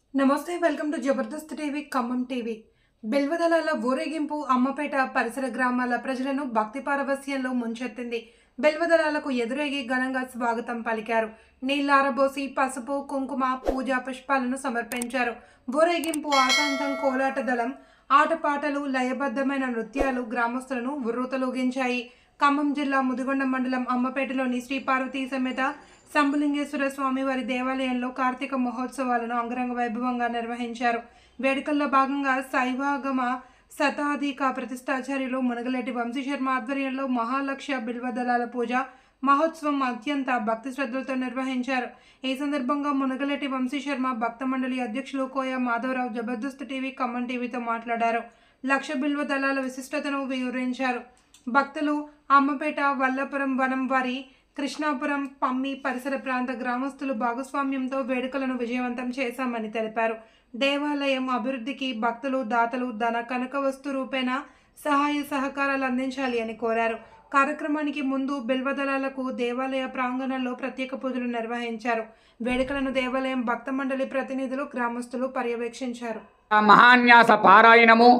నమస్తే welcome to Jabardasth TV Khammam TV. బెల్వదలాల ఊరేగింపు అమ్మపేట పరిసర గ్రామాల ప్రజలను భక్తి పారవస్యంలో ముంచెత్తింది. బెల్వదలాలకు ఎదురేగి ఘనంగా స్వాగతం పలికారు. నీళ్లారబోసి పసుపు కుంకుమ పూజా పుష్పాలను సమర్పించారు. ఊరేగింపు ఆశాంతం కోలాట దళం ఆటపాటలు లయబద్ధమైన నృత్యాలు గ్రామస్తులను ఉర్రూతలూగించాయి. ఖమ్మం జిల్లా ముదిగొండ మండలం అమ్మపేటలోని శ్రీ పార్వతీ సమేత శంభులింగేశ్వర స్వామి వారి దేవాలయంలో కార్తీక మహోత్సవాలను అంగరంగ వైభవంగా నిర్వహించారు. వేడుకల్లో భాగంగా శైవాగమ శతాధిక ప్రతిష్టాచార్యులు మునగలేటి వంశీశర్మ ఆధ్వర్యంలో మహాలక్ష్య బిల్వదళాల పూజ మహోత్సవం అత్యంత భక్తి శ్రద్ధలతో నిర్వహించారు. ఈ సందర్భంగా మునగలేటి వంశీశర్మ భక్త మండలి అధ్యక్షులు కోయ మాధవరావు జబర్దస్త్ టీవీ ఖమ్మం టీవీతో మాట్లాడారు. లక్ష బిల్వదళాల విశిష్టతను వివరించారు. భక్తులు అమ్మపేట వల్లపురం వనం వారి కృష్ణాపురం పమ్మి పరిసర ప్రాంత గ్రామస్తులు భాగస్వామ్యంతో వేడుకలను విజయవంతం చేశామని తెలిపారు. దేవాలయం అభివృద్ధికి భక్తులు దాతలు ధన కనక వస్తు రూపేణ సహాయ సహకారాలు అందించాలి అని కోరారు. కార్యక్రమానికి ముందు బిల్వదళాలకు దేవాలయ ప్రాంగణంలో ప్రత్యేక పూజలు నిర్వహించారు. వేడుకలను దేవాలయం భక్త మండలి ప్రతినిధులు గ్రామస్తులు పర్యవేక్షించారు. మహాన్యాస పారాయణము,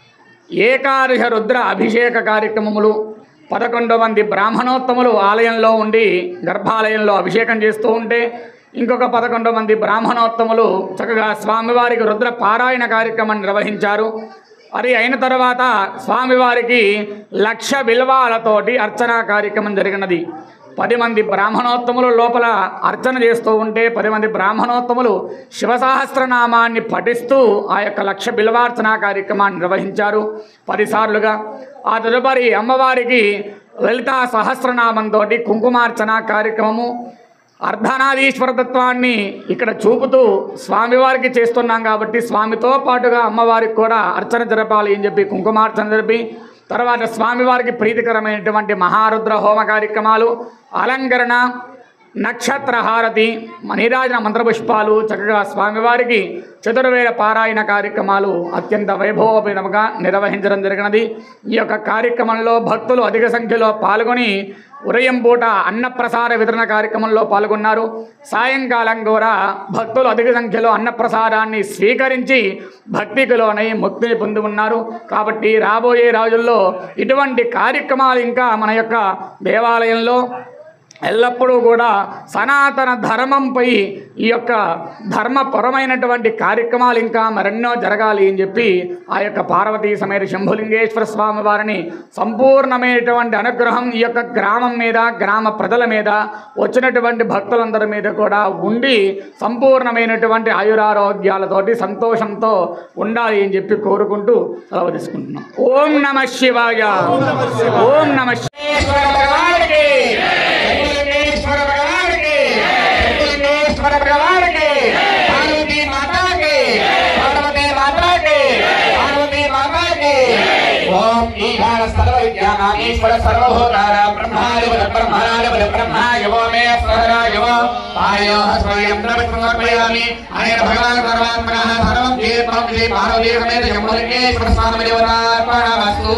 ఏకాదశ రుద్ర అభిషేక కార్యక్రమములు, 11 మంది బ్రాహ్మణోత్తములు ఆలయంలో ఉండి గర్భాలయంలో అభిషేకం చేస్తూ ఉంటే ఇంకొక 11 మంది బ్రాహ్మణోత్తములు చక్కగా స్వామివారికి రుద్ర పారాయణ కార్యక్రమాన్ని నిర్వహించారు. అది అయిన తర్వాత స్వామివారికి లక్ష బిల్వాలతోటి అర్చనా కార్యక్రమం జరిగినది. 10 మంది బ్రాహ్మణోత్తములు లోపల అర్చన చేస్తూ ఉంటే 10 మంది బ్రాహ్మణోత్తములు శివసహస్రనామాన్ని పఠిస్తూ ఆ యొక్క లక్ష బిల్వార్చనా కార్యక్రమాన్ని నిర్వహించారు 10 సార్లుగా. ఆ తదుపరి అమ్మవారికి లలితా సహస్రనామంతో కుంకుమార్చన కార్యక్రమము, అర్ధనారీశ్వరతత్వాన్ని ఇక్కడ చూపుతూ స్వామివారికి చేస్తున్నాం కాబట్టి స్వామితో పాటుగా అమ్మవారికి కూడా అర్చన జరపాలి అని చెప్పి కుంకుమార్చన జరిపి తర్వాత స్వామివారికి ప్రీతికరమైనటువంటి మహారుద్ర హోమ కార్యక్రమాలు, అలంకరణ, నక్షత్ర హారతి, నీరాజన మంత్రపుష్పాలు చక్కగా స్వామివారికి చతుర్వేద పారాయణ కార్యక్రమాలు అత్యంత వైభవోపేతంగా నిర్వహించడం జరిగినది. ఈ యొక్క కార్యక్రమంలో భక్తులు అధిక సంఖ్యలో పాల్గొని ఉదయం పూట అన్నప్రసాద వితరణ కార్యక్రమంలో పాల్గొన్నారు. సాయంకాలం కూడా భక్తులు అధిక సంఖ్యలో అన్నప్రసాదాన్ని స్వీకరించి భక్తికి లోనై ముక్తిని పొంది ఉన్నారు. కాబట్టి రాబోయే రోజుల్లో ఇటువంటి కార్యక్రమాలు ఇంకా మన యొక్క దేవాలయంలో ఎల్లప్పుడూ కూడా సనాతన ధర్మంపై ఈ యొక్క ధర్మపరమైనటువంటి కార్యక్రమాలు ఇంకా మరెన్నో జరగాలి అని చెప్పి ఆ యొక్క పార్వతీ సమేత శంభులింగేశ్వర స్వామి వారిని సంపూర్ణమైనటువంటి అనుగ్రహం ఈ యొక్క గ్రామం మీద గ్రామ ప్రజల మీద వచ్చినటువంటి భక్తులందరి మీద కూడా ఉండి సంపూర్ణమైనటువంటి ఆయురారోగ్యాలతోటి సంతోషంతో ఉండాలి అని చెప్పి కోరుకుంటూ సెలవు తీసుకుంటున్నాం. ఓం నమః శివాయ. ఓం నమః ओम ईशान सर्व विद्यानामीश्वर सर्वभूतानां ब्रह्मादिपद ब्रह्मणादिपद ब्रह्मा यवो मे स्वरा यवो आयो स्वयं प्रवचनमर्पयामि अनेन भगवान् सर्वात्मनः सर्वं जीवं श्री पार्वती समेत शंभुलिंगेश्वर स्वामी देवतार्पणमस्तु.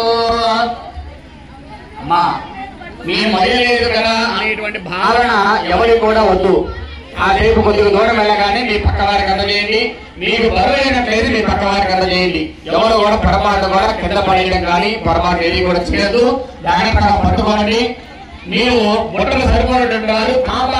అమ్మా మీ మహిళలేదు కదా అనేటువంటి భావన ఎవరికి కూడా వద్దు. ఆ రేపు కొద్దిగా దూరం వెళ్ళగానే మీ పక్క వారికి అందజేయండి. మీకు బరువైనట్లయితే మీ పక్క వారికి అందజేయండి. ఎవరు కూడా పొరపాటు కూడా కింద పడేయడం కానీ పొరపాటు ఏది కూడా చేయొద్దు. జాగ్రత్తగా పట్టుకోండి. మీరు బుట్టలు సరిపోయినటువంటి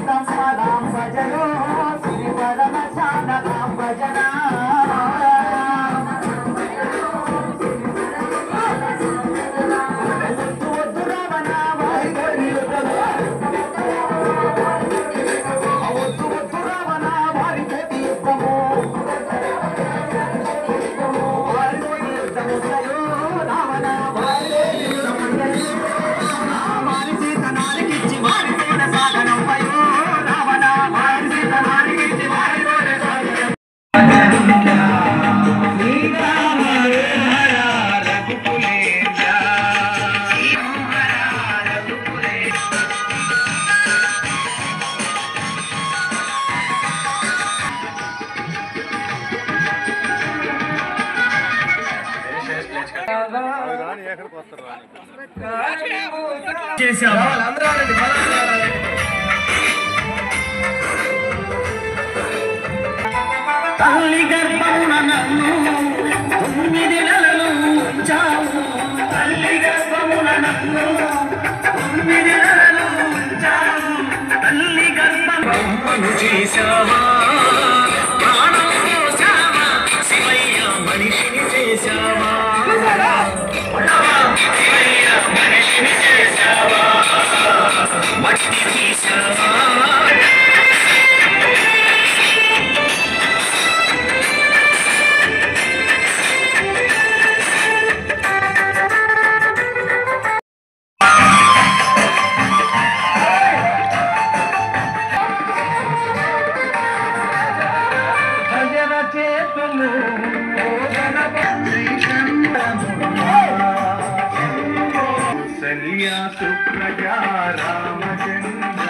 తల్లి గర్భమున నన్ను 9 నెలలు ఉంచావు తల్లి గర్భమున నన్ను 9 నెలలు ఉంచావు తల్లి గర్భమును చేశావా ప్రాణం పోసావా శివయ్య మనిషిని చేశావా శివయ్య మనిషిని చేశావా మట్టి తీశావా सुप्रजा रामचंद्र